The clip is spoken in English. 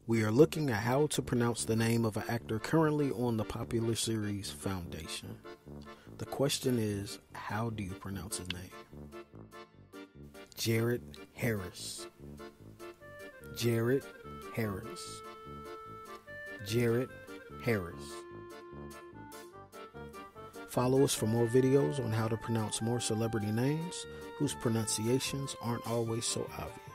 We are looking at how to pronounce the name of an actor currently on the popular series Foundation. The question is, how do you pronounce his name? Jared Harris. Jared Harris. Jared Harris. Follow us for more videos on how to pronounce more celebrity names whose pronunciations aren't always so obvious.